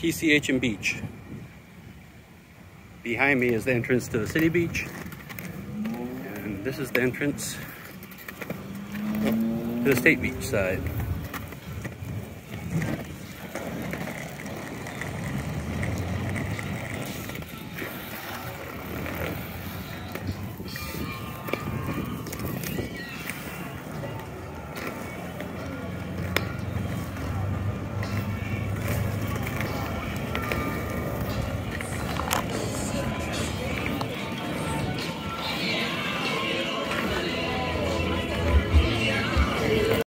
PCH and beach. Behind me is the entrance to the city beach. And this is the entrance to the state beach side.